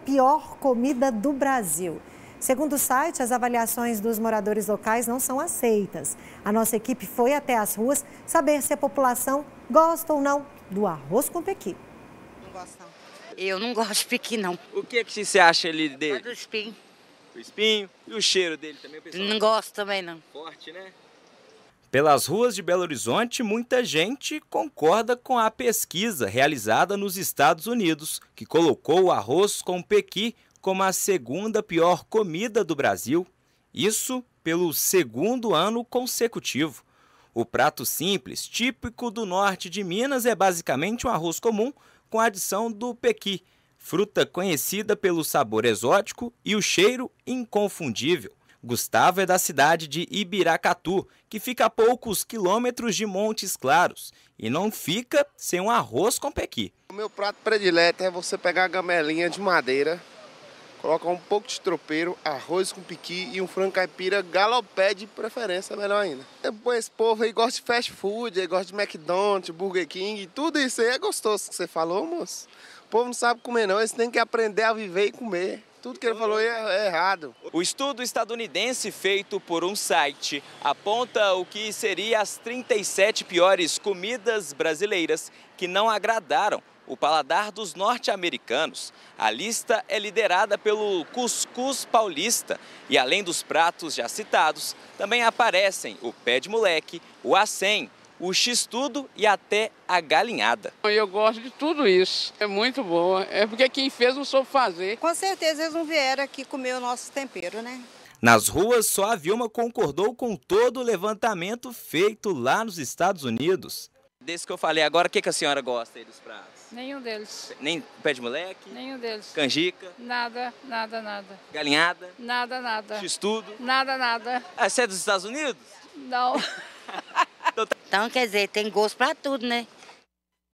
pior comida do Brasil. Segundo o site, as avaliações dos moradores locais não são aceitas. A nossa equipe foi até as ruas saber se a população gosta ou não do arroz com pequi. Não gosto, não. Eu não gosto de pequi, não. O que você acha ali dele? Do espinho. O espinho e o cheiro dele também, pessoal? Não gosto também, não. Forte, né? Pelas ruas de Belo Horizonte, muita gente concorda com a pesquisa realizada nos Estados Unidos, que colocou o arroz com pequi como a segunda pior comida do Brasil. Isso pelo segundo ano consecutivo. O prato simples, típico do norte de Minas, é basicamente um arroz comum com a adição do pequi, fruta conhecida pelo sabor exótico e o cheiro inconfundível. Gustavo é da cidade de Ibiracatu, que fica a poucos quilômetros de Montes Claros, e não fica sem um arroz com pequi. O meu prato predileto é você pegar a gamelinha de madeira, colocar um pouco de tropeiro, arroz com pequi e um frango caipira galopé de preferência, melhor ainda. Esse povo aí gosta de fast food, aí gosta de McDonald's, Burger King, tudo isso aí é gostoso que você falou, moço. O povo não sabe comer não, eles têm que aprender a viver e comer. Tudo que ele falou é errado. O estudo estadunidense feito por um site aponta o que seriam as 37 piores comidas brasileiras que não agradaram o paladar dos norte-americanos. A lista é liderada pelo cuscuz paulista e, além dos pratos já citados, também aparecem o pé de moleque, o acém, o x-tudo e até a galinhada. Eu gosto de tudo isso, é muito boa, é porque quem fez não soube fazer. Com certeza eles não vieram aqui comer o nosso tempero, né? Nas ruas, só a Vilma concordou com todo o levantamento feito lá nos Estados Unidos. Desse que eu falei agora, o que a senhora gosta aí dos pratos? Nenhum deles. Nem pé de moleque? Nenhum deles. Canjica? Nada, nada, nada. Galinhada? Nada, nada. X-tudo? Nada, nada. Ah, você é dos Estados Unidos? Não. Então, quer dizer, tem gosto pra tudo, né?